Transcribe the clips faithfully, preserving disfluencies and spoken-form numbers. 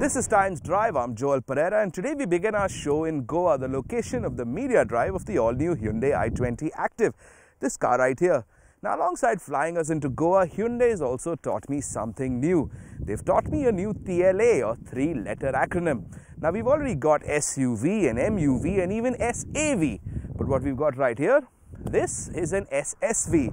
This is Times Drive. I'm Joel Pereira, and today we begin our show in Goa, the location of the media drive of the all-new Hyundai i twenty Active. This car right here. Now, alongside flying us into Goa, Hyundai has also taught me something new. They've taught me a new T L A, or three-letter acronym. Now, we've already got S U V and M U V and even S A V. But what we've got right here, this is an S S V.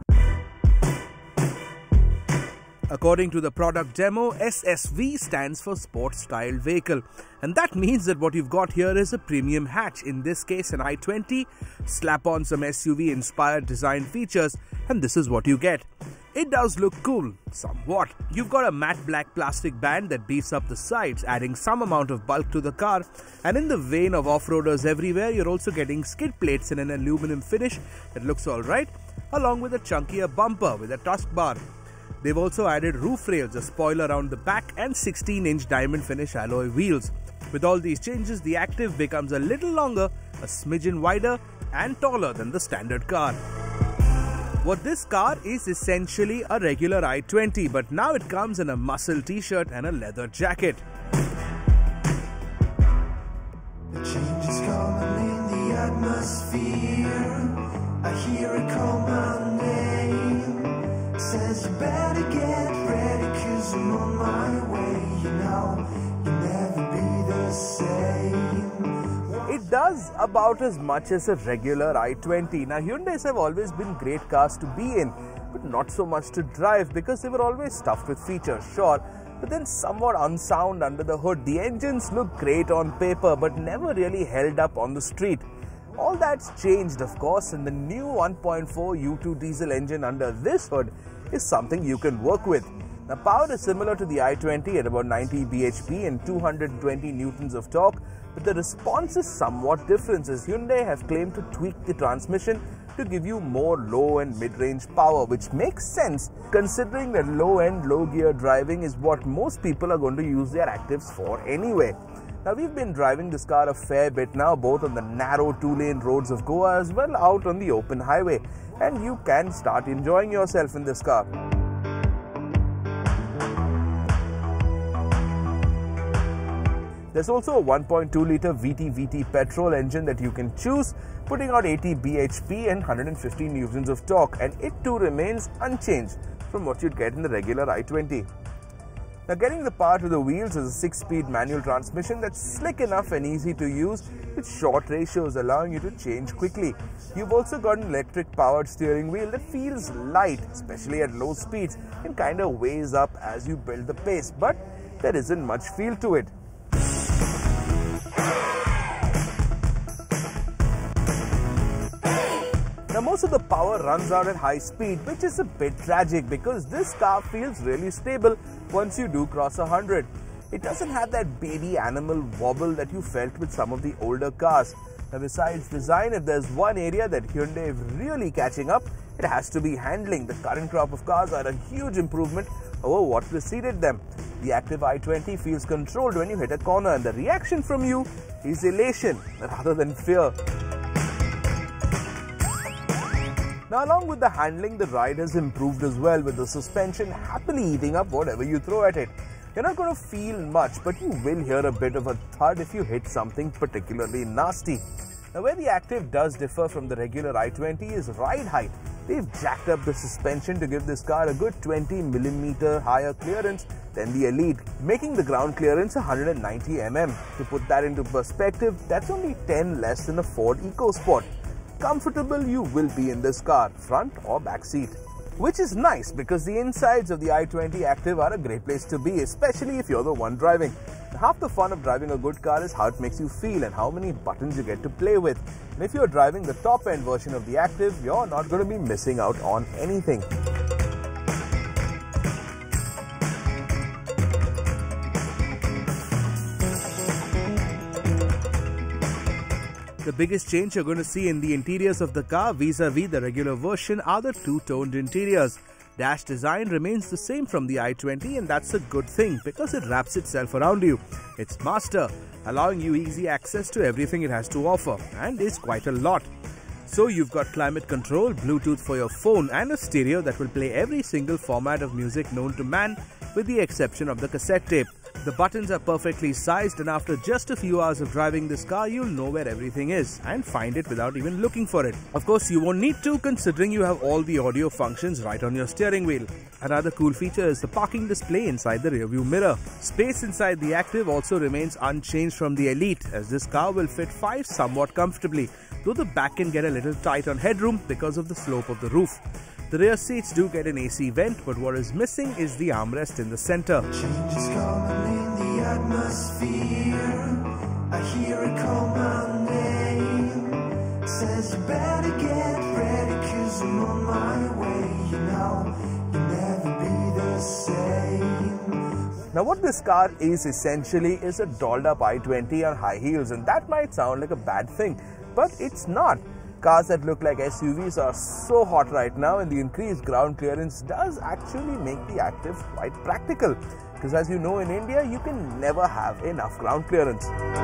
According to the product demo, S S V stands for Sports Style Vehicle, and that means that what you've got here is a premium hatch, in this case an i twenty, slap on some S U V inspired design features, and this is what you get. It does look cool, somewhat. You've got a matte black plastic band that beefs up the sides, adding some amount of bulk to the car, and in the vein of off-roaders everywhere, you're also getting skid plates in an aluminum finish that looks alright, along with a chunkier bumper with a tusk bar. They've also added roof rails, a spoiler around the back, and sixteen inch diamond finish alloy wheels. With all these changes, the Active becomes a little longer, a smidgen wider, and taller than the standard car. What this car is essentially a regular i twenty, but now it comes in a muscle t-shirt and a leather jacket. The change is coming in the atmosphere. I hear it call my name. Says you better get ready, cause I'm on my way. You know, you'll never be the same. It does about as much as a regular i twenty. Now, Hyundais have always been great cars to be in, but not so much to drive, because they were always stuffed with features, sure, but then somewhat unsound under the hood. The engines look great on paper, but never really held up on the street. All that's changed, of course, and the new one point four U two diesel engine under this hood is something you can work with. Now, power is similar to the i twenty at about ninety B H P and two hundred twenty newtons of torque, but the response is somewhat different, as Hyundai have claimed to tweak the transmission to give you more low and mid-range power, which makes sense considering that low-end, low-gear driving is what most people are going to use their Actives for anyway. Now, we've been driving this car a fair bit now, both on the narrow two-lane roads of Goa as well out on the open highway, and you can start enjoying yourself in this car. There's also a one point two litre V T V T petrol engine that you can choose, putting out eighty B H P and one hundred fifty newtons of torque, and it too remains unchanged from what you'd get in the regular i twenty. Now, getting the power to the wheels is a six-speed manual transmission that's slick enough and easy to use, with short ratios allowing you to change quickly. You've also got an electric-powered steering wheel that feels light, especially at low speeds, and kind of weighs up as you build the pace, but there isn't much feel to it. Now, most of the power runs out at high speed, which is a bit tragic because this car feels really stable once you do cross one hundred. It doesn't have that baby animal wobble that you felt with some of the older cars. Now, besides design, if there's one area that Hyundai is really catching up, it has to be handling. The current crop of cars are a huge improvement over what preceded them. The Active i twenty feels controlled when you hit a corner, and the reaction from you is elation rather than fear. Now, along with the handling, the ride has improved as well, with the suspension happily eating up whatever you throw at it. You're not going to feel much, but you will hear a bit of a thud if you hit something particularly nasty. Now, where the Active does differ from the regular i twenty is ride height. They've jacked up the suspension to give this car a good twenty millimeter higher clearance than the Elite, making the ground clearance one hundred ninety millimeters. To put that into perspective, that's only ten less than a Ford EcoSport. Comfortable you will be in this car, front or back seat. Which is nice, because the insides of the i twenty Active are a great place to be, especially if you're the one driving. Half the fun of driving a good car is how it makes you feel and how many buttons you get to play with. And if you're driving the top-end version of the Active, you're not going to be missing out on anything. The biggest change you're going to see in the interiors of the car vis-a-vis the regular version are the two-toned interiors. Dash design remains the same from the i twenty, and that's a good thing because it wraps itself around you. It's master, allowing you easy access to everything it has to offer, and is quite a lot. So you've got climate control, Bluetooth for your phone, and a stereo that will play every single format of music known to man with the exception of the cassette tape. The buttons are perfectly sized, and after just a few hours of driving this car, you'll know where everything is and find it without even looking for it. Of course, you won't need to, considering you have all the audio functions right on your steering wheel. Another cool feature is the parking display inside the rearview mirror. Space inside the Activ also remains unchanged from the Elite, as this car will fit five somewhat comfortably, though the back can get a little tight on headroom because of the slope of the roof. The rear seats do get an A C vent, but what is missing is the armrest in the center. Change is coming in the atmosphere. I hear it call my name. Says you better get ready, cause I'm on my way. You know, you'll never be the same. Now what this car is essentially is a dolled up i twenty on high heels, and that might sound like a bad thing, but it's not. Cars that look like S U Vs are so hot right now, and the increased ground clearance does actually make the Activ quite practical. Because as you know, in India, you can never have enough ground clearance.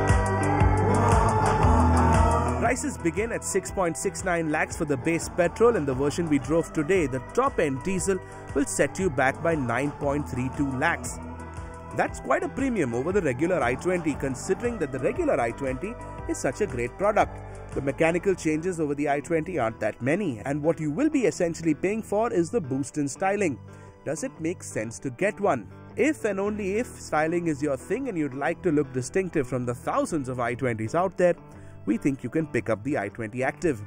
Prices begin at six point six nine lakhs for the base petrol, and the version we drove today, the top-end diesel, will set you back by nine point three two lakhs. That's quite a premium over the regular i twenty, considering that the regular i twenty is such a great product. The mechanical changes over the i twenty aren't that many, and what you will be essentially paying for is the boost in styling. Does it make sense to get one? If and only if styling is your thing and you'd like to look distinctive from the thousands of i twenties out there, we think you can pick up the i twenty Activ.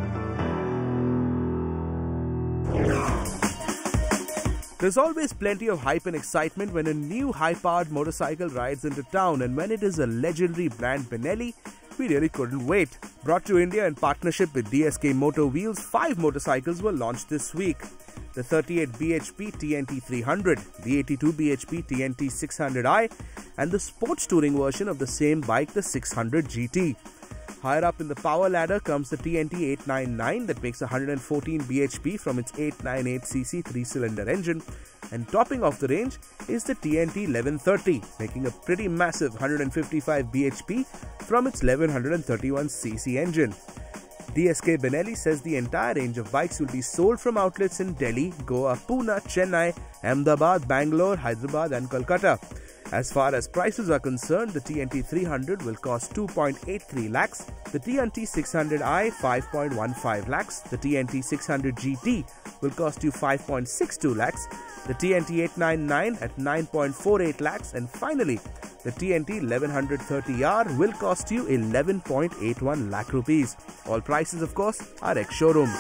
There's always plenty of hype and excitement when a new high-powered motorcycle rides into town, and when it is a legendary brand Benelli, we really couldn't wait. Brought to India in partnership with D S K Motor Wheels, five motorcycles were launched this week. The thirty-eight B H P T N T three hundred, the eighty-two B H P T N T six hundred i, and the sports touring version of the same bike, the six hundred G T. Higher up in the power ladder comes the T N T eight ninety-nine that makes one hundred fourteen B H P from its eight ninety-eight c c three-cylinder engine, and topping off the range is the T N T eleven thirty, making a pretty massive one hundred fifty-five B H P from its eleven thirty-one c c engine. D S K Benelli says the entire range of bikes will be sold from outlets in Delhi, Goa, Pune, Chennai, Ahmedabad, Bangalore, Hyderabad and Kolkata. As far as prices are concerned, the T N T three hundred will cost two point eight three lakhs, the T N T six hundred i five point one five lakhs, the T N T six hundred G T will cost you five point six two lakhs, the T N T eight ninety-nine at nine point four eight lakhs, and finally, the T N T eleven thirty R will cost you eleven point eight one lakh rupees. All prices, of course, are ex-showroom.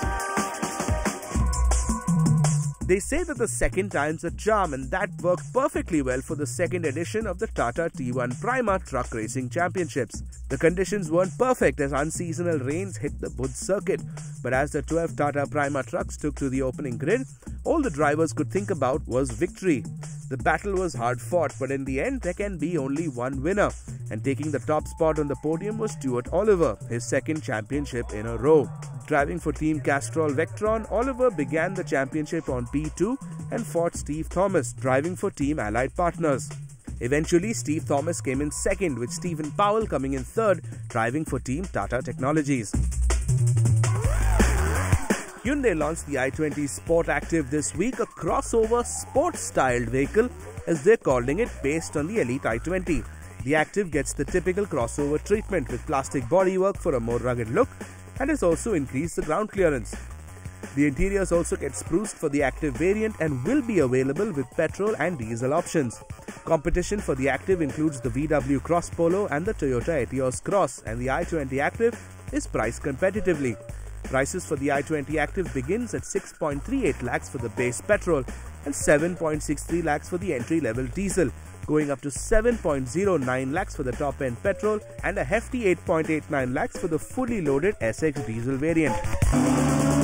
They say that the second time's a charm, and that worked perfectly well for the second edition of the Tata T one Prima Truck Racing Championships. The conditions weren't perfect as unseasonal rains hit the Budh circuit, but as the twelve Tata Prima trucks took to the opening grid, all the drivers could think about was victory. The battle was hard fought, but in the end there can be only one winner, and taking the top spot on the podium was Stuart Oliver, his second championship in a row. Driving for Team Castrol Vectron, Oliver began the championship on P two and fought Steve Thomas, driving for Team Allied Partners. Eventually, Steve Thomas came in second, with Stephen Powell coming in third, driving for Team Tata Technologies. Hyundai launched the i twenty Sport Activ this week, a crossover sports-styled vehicle, as they're calling it, based on the Elite i twenty. The Activ gets the typical crossover treatment with plastic bodywork for a more rugged look, and has also increased the ground clearance. The interiors also get spruced for the Activ variant and will be available with petrol and diesel options. Competition for the Activ includes the V W Cross Polo and the Toyota Etios Cross, and the i twenty Activ is priced competitively. Prices for the i twenty Activ begins at six point three eight lakhs for the base petrol and seven point six three lakhs for the entry-level diesel, going up to seven point zero nine lakhs for the top-end petrol and a hefty eight point eight nine lakhs for the fully loaded S X diesel variant.